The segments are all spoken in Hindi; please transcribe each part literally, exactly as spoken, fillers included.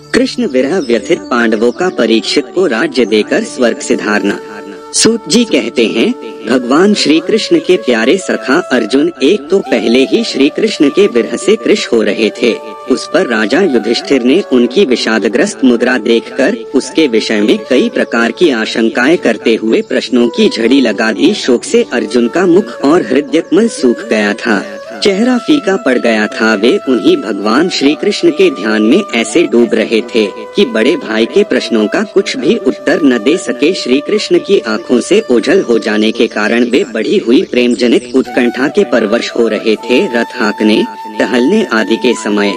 कृष्ण विरह व्यथित पांडवों का परीक्षित को राज्य देकर स्वर्ग सिधारना। सूत जी कहते हैं, भगवान श्री कृष्ण के प्यारे सखा अर्जुन एक तो पहले ही श्री कृष्ण के विरह से कृश हो रहे थे। उस पर राजा युधिष्ठिर ने उनकी विषादग्रस्त मुद्रा देखकर उसके विषय में कई प्रकार की आशंकाएं करते हुए प्रश्नों की झड़ी लगा दी। शोक से अर्जुन का मुख और हृदयकमल सूख गया था, चेहरा फीका पड़ गया था। वे उन्हीं भगवान श्री कृष्ण के ध्यान में ऐसे डूब रहे थे कि बड़े भाई के प्रश्नों का कुछ भी उत्तर न दे सके। श्री कृष्ण की आंखों से ओझल हो जाने के कारण वे बढ़ी हुई प्रेम जनित उत्कंठा के परवश हो रहे थे। रथ हाँकने, टहलने आदि के समय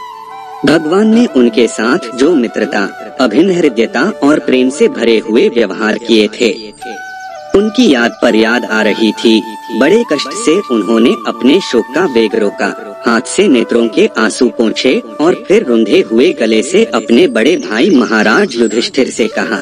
भगवान ने उनके साथ जो मित्रता, अभिन्न हृदयता और प्रेम से भरे हुए व्यवहार किए थे, उनकी याद पर याद आ रही थी। बड़े कष्ट से उन्होंने अपने शोक का वेग रोका, हाथ से नेत्रों के आंसू पोंछे और फिर रुंधे हुए गले से अपने बड़े भाई महाराज युधिष्ठिर से कहा।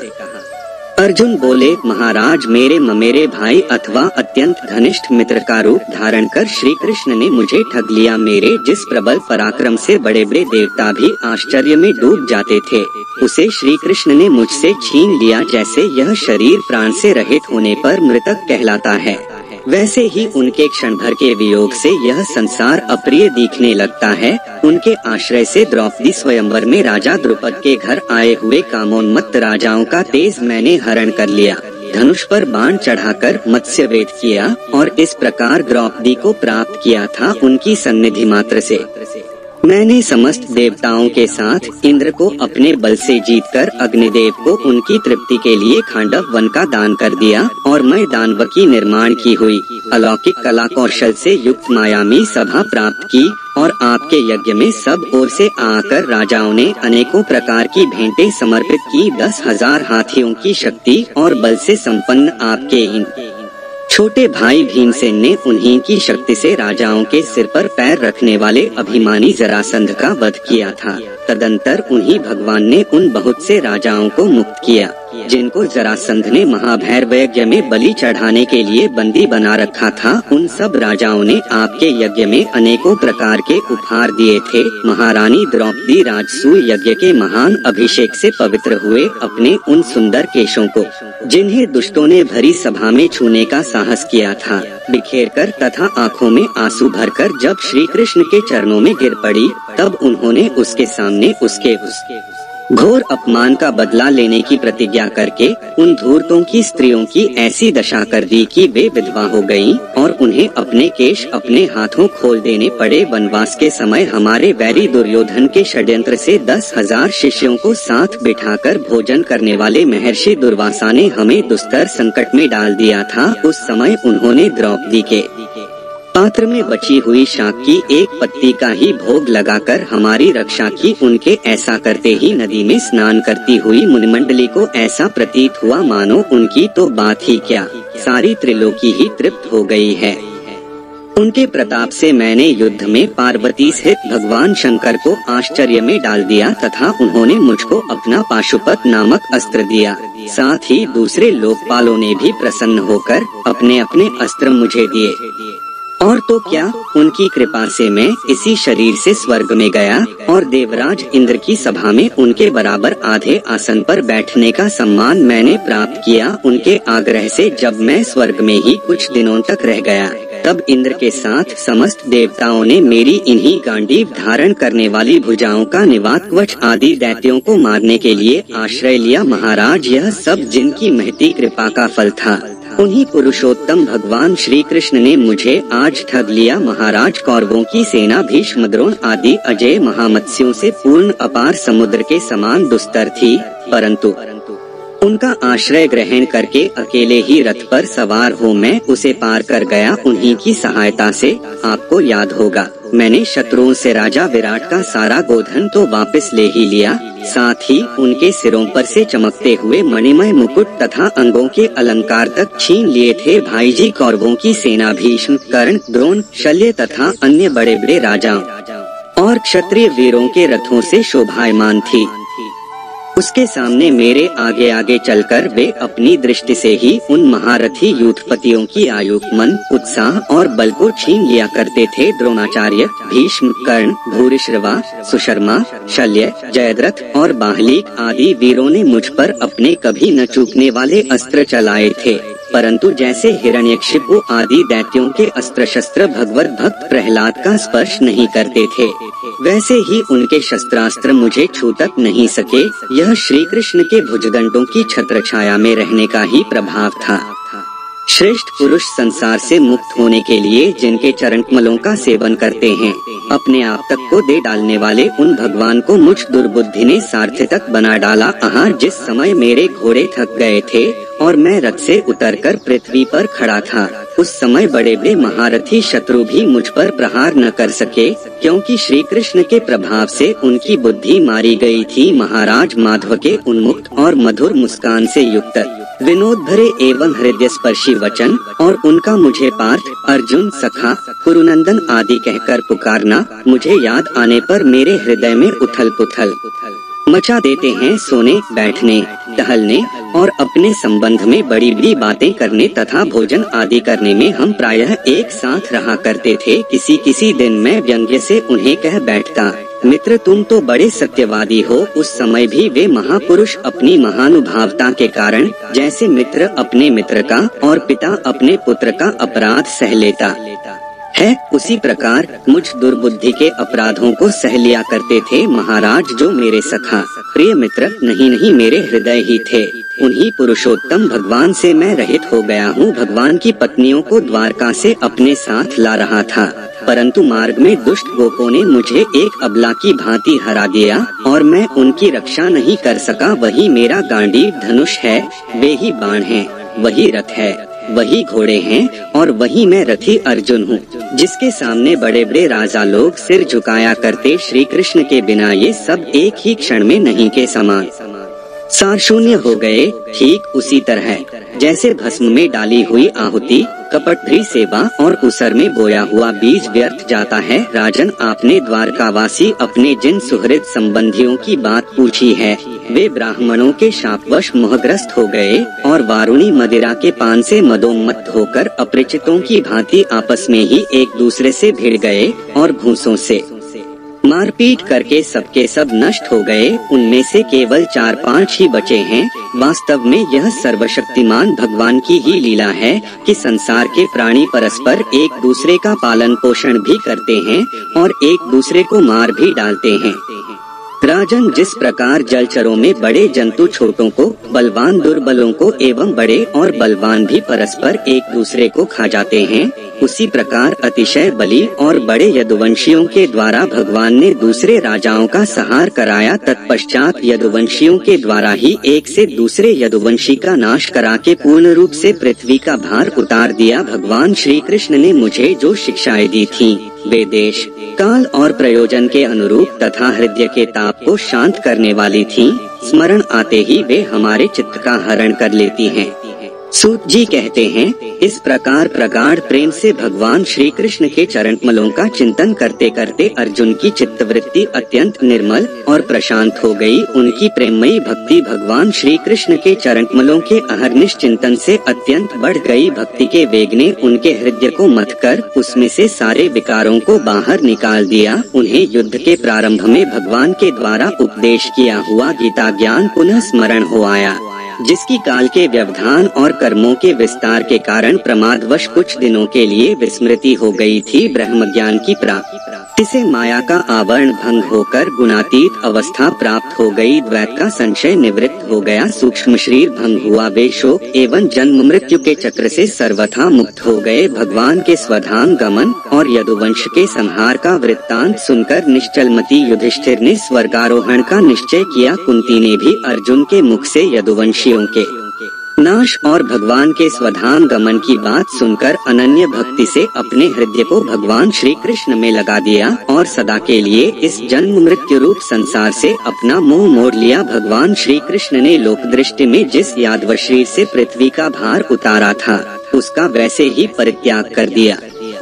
अर्जुन बोले, महाराज, मेरे ममेरे भाई अथवा अत्यंत घनिष्ठ मित्र का रूप धारण कर श्री कृष्ण ने मुझे ठग लिया। मेरे जिस प्रबल पराक्रम से बड़े बड़े देवता भी आश्चर्य में डूब जाते थे, उसे श्री कृष्ण ने मुझसे छीन लिया। जैसे यह शरीर प्राण से रहित होने पर मृतक कहलाता है, वैसे ही उनके क्षण भर के वियोग से यह संसार अप्रिय दिखने लगता है। उनके आश्रय से द्रौपदी स्वयंवर में राजा द्रुपद के घर आए हुए कामोन्मत्त राजाओं का तेज मैंने हरण कर लिया, धनुष पर बाण चढ़ाकर मत्स्य वेद किया और इस प्रकार द्रौपदी को प्राप्त किया था। उनकी सन्निधि मात्र से मैंने समस्त देवताओं के साथ इंद्र को अपने बल से जीतकर अग्निदेव को उनकी तृप्ति के लिए खांडव वन का दान कर दिया और मैं दानव की निर्माण की हुई अलौकिक कला कौशल से युक्त मायामी सभा प्राप्त की और आपके यज्ञ में सब ओर से आकर राजाओं ने अनेकों प्रकार की भेंटें समर्पित की। दस हजार हाथियों की शक्ति और बल से संपन्न आपके इन छोटे भाई भीमसेन ने उन्हीं की शक्ति से राजाओं के सिर पर पैर रखने वाले अभिमानी जरासंध का वध किया था। तदंतर उन्हीं भगवान ने उन बहुत से राजाओं को मुक्त किया जिनको जरासंध ने महाभैरव यज्ञ में बलि चढ़ाने के लिए बंदी बना रखा था। उन सब राजाओं ने आपके यज्ञ में अनेकों प्रकार के उपहार दिए थे। महारानी द्रौपदी राजसूय यज्ञ के महान अभिषेक से पवित्र हुए अपने उन सुंदर केशों को, जिन्हें दुष्टों ने भरी सभा में छूने का साहस किया था, बिखेर कर तथा आँखों में आंसू भरकर जब श्री कृष्ण के चरणों में गिर पड़ी, तब उन्होंने उसके सामने उसके उसके घोर अपमान का बदला लेने की प्रतिज्ञा करके उन धूर्तों की स्त्रियों की ऐसी दशा कर दी कि वे विधवा हो गईं और उन्हें अपने केश अपने हाथों खोल देने पड़े। वनवास के समय हमारे वैरी दुर्योधन के षड्यंत्र से दस हजार शिष्यों को साथ बिठाकर भोजन करने वाले महर्षि दुर्वासा ने हमें दुस्तर संकट में डाल दिया था। उस समय उन्होंने द्रौपदी के पात्र में बची हुई शाक की एक पत्ती का ही भोग लगाकर हमारी रक्षा की। उनके ऐसा करते ही नदी में स्नान करती हुई मुनिमंडली को ऐसा प्रतीत हुआ मानो उनकी तो बात ही क्या, सारी त्रिलोकी ही तृप्त हो गई है। उनके प्रताप से मैंने युद्ध में पार्वती सहित भगवान शंकर को आश्चर्य में डाल दिया तथा उन्होंने मुझको अपना पाशुपत नामक अस्त्र दिया। साथ ही दूसरे लोकपालों ने भी प्रसन्न होकर अपने अपने अस्त्र मुझे दिए और तो क्या, उनकी कृपा से मैं इसी शरीर से स्वर्ग में गया और देवराज इंद्र की सभा में उनके बराबर आधे आसन पर बैठने का सम्मान मैंने प्राप्त किया। उनके आग्रह से जब मैं स्वर्ग में ही कुछ दिनों तक रह गया, तब इंद्र के साथ समस्त देवताओं ने मेरी इन्हीं गांडीव धारण करने वाली भुजाओं का निवात कवच आदि दैत्यों को मारने के लिए आश्रय लिया। महाराज, यह सब जिनकी महती कृपा का फल था, उन्हीं पुरुषोत्तम भगवान श्री कृष्ण ने मुझे आज ठग लिया। महाराज, कौरवों की सेना भीष्म, द्रोण आदि अजय महामत्स्यों से पूर्ण अपार समुद्र के समान दुस्तर थी, परंतु उनका आश्रय ग्रहण करके अकेले ही रथ पर सवार हो मैं उसे पार कर गया। उन्हीं की सहायता से, आपको याद होगा, मैंने शत्रुओं से राजा विराट का सारा गोधन तो वापस ले ही लिया, साथ ही उनके सिरों पर से चमकते हुए मणिमय मुकुट तथा अंगों के अलंकार तक छीन लिए थे। भाई जी, कौरवों की सेना भीष्म, कर्ण, द्रोण, शल्य तथा अन्य बड़े बड़े राजाओं और क्षत्रिय वीरों के रथों से शोभायमान थी। उसके सामने मेरे आगे आगे चलकर वे अपनी दृष्टि से ही उन महारथी यूथपतियों की आयु, मन, उत्साह और बल को छीन लिया करते थे। द्रोणाचार्य, भीष्म, कर्ण, भूरिश्रवा, सुशर्मा, शल्य, जयद्रथ और बाहलिक आदि वीरों ने मुझ पर अपने कभी न चूकने वाले अस्त्र चलाए थे, परंतु जैसे हिरण्यकशिपु आदि दैत्यों के अस्त्र शस्त्र भगवत भक्त प्रहलाद का स्पर्श नहीं करते थे, वैसे ही उनके शस्त्रास्त्र मुझे छू तक नहीं सके। यह श्री कृष्ण के भुजदंडों की छत्र छाया में रहने का ही प्रभाव था। श्रेष्ठ पुरुष संसार से मुक्त होने के लिए जिनके चरण कमलों का सेवन करते हैं, अपने आप तक को दे डालने वाले उन भगवान को मुझ दुर्बुद्धि ने सार्थक बना डाला। आहार जिस समय मेरे घोड़े थक गए थे और मैं रथ से उतरकर पृथ्वी पर खड़ा था, उस समय बड़े बड़े महारथी शत्रु भी मुझ पर प्रहार न कर सके, क्योंकि श्री कृष्ण के प्रभाव से उनकी बुद्धि मारी गई थी। महाराज माधव के उन्मुक्त और मधुर मुस्कान से युक्त विनोद भरे एवं हृदय स्पर्शी वचन और उनका मुझे पार्थ, अर्जुन, सखा, कुरुनंदन आदि कहकर पुकारना मुझे याद आने पर मेरे हृदय में उथल पुथल मचा देते हैं। सोने, बैठने, टहलने और अपने संबंध में बड़ी बड़ी बातें करने तथा भोजन आदि करने में हम प्रायः एक साथ रहा करते थे। किसी किसी दिन मैं व्यंग्य से उन्हें कह बैठता, मित्र तुम तो बड़े सत्यवादी हो। उस समय भी वे महापुरुष अपनी महानुभावता के कारण जैसे मित्र अपने मित्र का और पिता अपने पुत्र का अपराध सह लेता है, उसी प्रकार मुझ दुर्बुद्धि के अपराधों को सह लिया करते थे महाराज, जो मेरे सखा, प्रिय मित्र नहीं नहीं मेरे हृदय ही थे। उन्हीं पुरुषोत्तम भगवान से मैं रहित हो गया हूँ। भगवान की पत्नियों को द्वारका से अपने साथ ला रहा था, परंतु मार्ग में दुष्ट गोपों ने मुझे एक अबला की भांति हरा दिया और मैं उनकी रक्षा नहीं कर सका। वही मेरा गांडीव धनुष है, वे ही बाण हैं, वही रथ है, वही घोड़े हैं और वही मैं रथी अर्जुन हूँ, जिसके सामने बड़े बड़े राजा लोग सिर झुकाया करते। श्री कृष्ण के बिना ये सब एक ही क्षण में नहीं के समान सार शून्य हो गए। ठीक उसी तरह जैसे भस्म में डाली हुई आहुति, कपट भरी सेवा और उसर में बोया हुआ बीज व्यर्थ जाता है। राजन, आपने द्वारकावासी अपने जिन सुहृद संबंधियों की बात पूछी है, वे ब्राह्मणों के शापवश मोहग्रस्त हो गए और वारुणी मदिरा के पान से मदोन्मत्त होकर अपरिचितों की भांति आपस में ही एक दूसरे से भिड़ गए और घूंसों से मारपीट करके सबके सब नष्ट हो गए। उनमें से केवल चार पांच ही बचे हैं। वास्तव में यह सर्वशक्तिमान भगवान की ही लीला है कि संसार के प्राणी परस्पर एक दूसरे का पालन पोषण भी करते हैं और एक दूसरे को मार भी डालते हैं। राजन, जिस प्रकार जलचरों में बड़े जंतु छोटों को, बलवान दुर्बलों को एवं बड़े और बलवान भी परस्पर एक दूसरे को खा जाते हैं, उसी प्रकार अतिशय बली और बड़े यदुवंशियों के द्वारा भगवान ने दूसरे राजाओं का संहार कराया। तत्पश्चात यदुवंशियों के द्वारा ही एक से दूसरे यदुवंशी का नाश करा के पूर्ण रूप से पृथ्वी का भार उतार दिया। भगवान श्री कृष्ण ने मुझे जो शिक्षाएं दी थी, वे देश, काल और प्रयोजन के अनुरूप तथा हृदय के ताप को शांत करने वाली थीं। स्मरण आते ही वे हमारे चित्त का हरण कर लेती हैं। सूत जी कहते हैं, इस प्रकार प्रगाढ़ प्रेम से भगवान श्री कृष्ण के चरण कमलों का चिंतन करते करते अर्जुन की चित्तवृत्ति अत्यंत निर्मल और प्रशांत हो गई। उनकी प्रेममयी भक्ति भगवान श्री कृष्ण के चरण कमलों के अहर्निश चिंतन से अत्यंत बढ़ गई। भक्ति के वेग ने उनके हृदय को मथ कर उसमें से सारे विकारों को बाहर निकाल दिया। उन्हें युद्ध के प्रारंभ में भगवान के द्वारा उपदेश किया हुआ गीता ज्ञान पुनः स्मरण हो आया, जिसकी काल के व्यवधान और कर्मों के विस्तार के कारण प्रमादवश कुछ दिनों के लिए विस्मृति हो गई थी। ब्रह्म ज्ञान की प्राप्ति से माया का आवरण भंग होकर गुणातीत अवस्था प्राप्त हो गई। द्वैत का संशय निवृत्त हो गया। सूक्ष्म शरीर भंग हुआ। वे शोक एवं जन्म मृत्यु के चक्र से सर्वथा मुक्त हो गए। भगवान के स्वधाम गमन और यदुवंश के संहार का वृत्तांत सुनकर निश्चलमती युधिष्ठिर ने स्वर्गारोहण का निश्चय किया। कुंती ने भी अर्जुन के मुख से यदुवंशियों के नाश और भगवान के स्वधाम गमन की बात सुनकर अनन्य भक्ति से अपने हृदय को भगवान श्री कृष्ण में लगा दिया और सदा के लिए इस जन्म मृत्यु रूप संसार से अपना मुंह मोड़ लिया। भगवान श्री कृष्ण ने लोक दृष्टि में जिस यादव शरीर से पृथ्वी का भार उतारा था, उसका वैसे ही परित्याग कर दिया।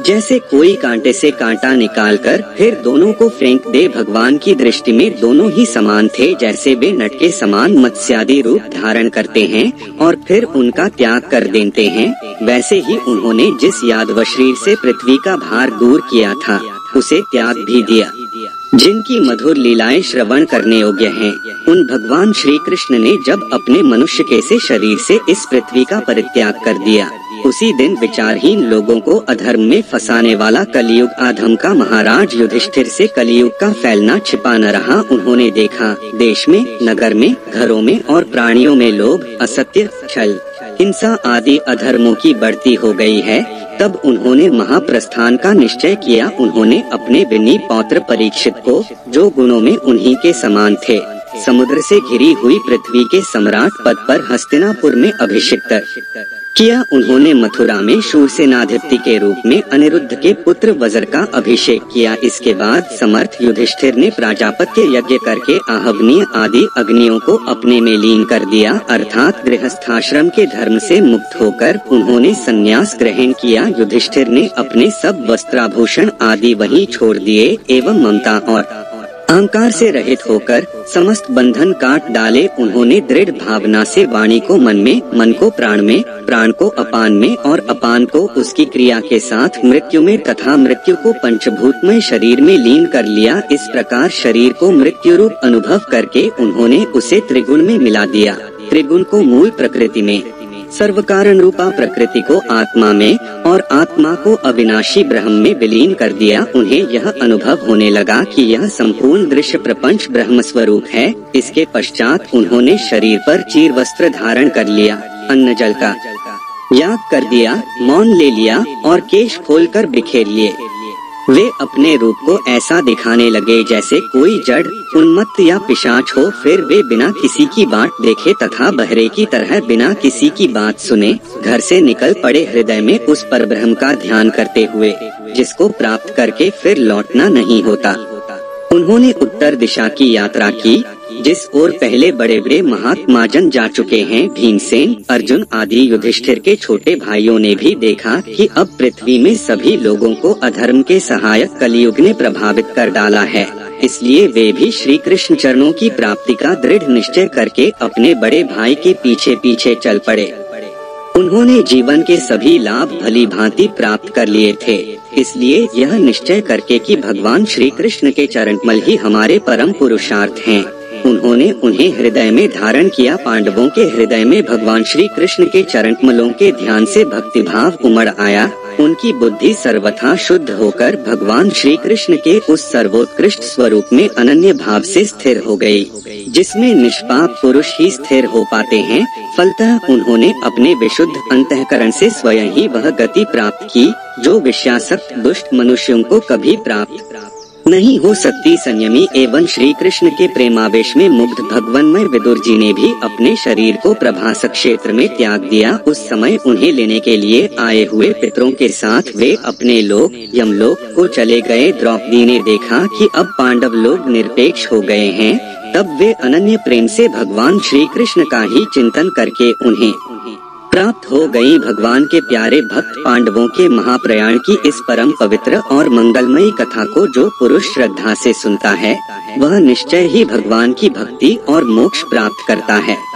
जैसे कोई कांटे से कांटा निकालकर फिर दोनों को फेंक दे। भगवान की दृष्टि में दोनों ही समान थे। जैसे वे नट के समान मत्स्यादि रूप धारण करते हैं और फिर उनका त्याग कर देते हैं, वैसे ही उन्होंने जिस यादव शरीर से पृथ्वी का भार दूर किया था उसे त्याग भी दिया। जिनकी मधुर लीलाएं श्रवण करने योग्य हैं, उन भगवान श्री कृष्ण ने जब अपने मनुष्य के से शरीर से इस पृथ्वी का परित्याग कर दिया, उसी दिन विचारहीन लोगों को अधर्म में फंसाने वाला कलयुग आधम का महाराज युधिष्ठिर से कलयुग का फैलना छिपा न रहा। उन्होंने देखा देश में, नगर में, घरों में और प्राणियों में लोभ, असत्य, छल, हिंसा आदि अधर्मों की बढ़ती हो गई है। तब उन्होंने महाप्रस्थान का निश्चय किया। उन्होंने अपने विनी पौत्र परीक्षित को, जो गुणों में उन्हीं के समान थे, समुद्र से घिरी हुई पृथ्वी के सम्राट पद पर हस्तिनापुर में अभिषिक्त किया। उन्होंने मथुरा में शूरसेनाधिपति के रूप में अनिरुद्ध के पुत्र वज्र का अभिषेक किया। इसके बाद समर्थ युधिष्ठिर ने प्राजापत्य यज्ञ करके आहवनीय आदि अग्नियों को अपने में लीन कर दिया, अर्थात गृहस्थाश्रम के धर्म से मुक्त होकर उन्होंने संन्यास ग्रहण किया। युधिष्ठिर ने अपने सब वस्त्राभूषण आदि वहीं छोड़ दिए एवं ममता और अहंकार से रहित होकर समस्त बंधन काट डाले। उन्होंने दृढ़ भावना से वाणी को मन में, मन को प्राण में, प्राण को अपान में और अपान को उसकी क्रिया के साथ मृत्यु में तथा मृत्यु को पंचभूतमय शरीर में लीन कर लिया। इस प्रकार शरीर को मृत्यु रूप अनुभव करके उन्होंने उसे त्रिगुण में मिला दिया। त्रिगुण को मूल प्रकृति में, सर्व कारण रूपा प्रकृति को आत्मा में और आत्मा को अविनाशी ब्रह्म में विलीन कर दिया। उन्हें यह अनुभव होने लगा कि यह संपूर्ण दृश्य प्रपंच ब्रह्म स्वरूप है। इसके पश्चात उन्होंने शरीर पर चीर वस्त्र धारण कर लिया, अन्न जल का याग कर दिया, मौन ले लिया और केश खोलकर बिखेर लिए। वे अपने रूप को ऐसा दिखाने लगे जैसे कोई जड़, उन्मत्त या पिशाच हो। फिर वे बिना किसी की बात देखे तथा बहरे की तरह बिना किसी की बात सुने घर से निकल पड़े, हृदय में उस परब्रह्म का ध्यान करते हुए जिसको प्राप्त करके फिर लौटना नहीं होता। उन्होंने उत्तर दिशा की यात्रा की, जिस ओर पहले बड़े बड़े महात्मा जन जा चुके हैं। भीमसेन, अर्जुन आदि युधिष्ठिर के छोटे भाइयों ने भी देखा कि अब पृथ्वी में सभी लोगों को अधर्म के सहायक कलयुग ने प्रभावित कर डाला है। इसलिए वे भी श्री कृष्ण चरणों की प्राप्ति का दृढ़ निश्चय करके अपने बड़े भाई के पीछे पीछे चल पड़े। उन्होंने जीवन के सभी लाभ भली भांति प्राप्त कर लिए थे। इसलिए यह निश्चय करके कि भगवान श्री कृष्ण के चरणकमल ही हमारे परम पुरुषार्थ हैं, उन्होंने उन्हें हृदय में धारण किया। पांडवों के हृदय में भगवान श्री कृष्ण के चरणकमलों के ध्यान से भक्ति भाव उमड़ आया। उनकी बुद्धि सर्वथा शुद्ध होकर भगवान श्री कृष्ण के उस सर्वोत्कृष्ट स्वरूप में अनन्य भाव से स्थिर हो गई, जिसमें निष्पाप पुरुष ही स्थिर हो पाते हैं। फलतः उन्होंने अपने विशुद्ध अंतःकरण से स्वयं ही वह गति प्राप्त की जो विषयासक्त दुष्ट मनुष्यों को कभी प्राप्त नहीं हो सकती। संयमी एवं श्री कृष्ण के प्रेमावेश में मुग्ध भगवन्मय विदुर जी ने भी अपने शरीर को प्रभास क्षेत्र में त्याग दिया। उस समय उन्हें लेने के लिए आए हुए पितरों के साथ वे अपने लोक यमलोक को चले गए। द्रौपदी ने देखा कि अब पांडव लोग निरपेक्ष हो गए हैं, तब वे अनन्य प्रेम से भगवान श्री कृष्ण का ही चिंतन करके उन्हें प्राप्त हो गई। भगवान के प्यारे भक्त पांडवों के महाप्रयाण की इस परम पवित्र और मंगलमयी कथा को जो पुरुष श्रद्धा से सुनता है, वह निश्चय ही भगवान की भक्ति और मोक्ष प्राप्त करता है।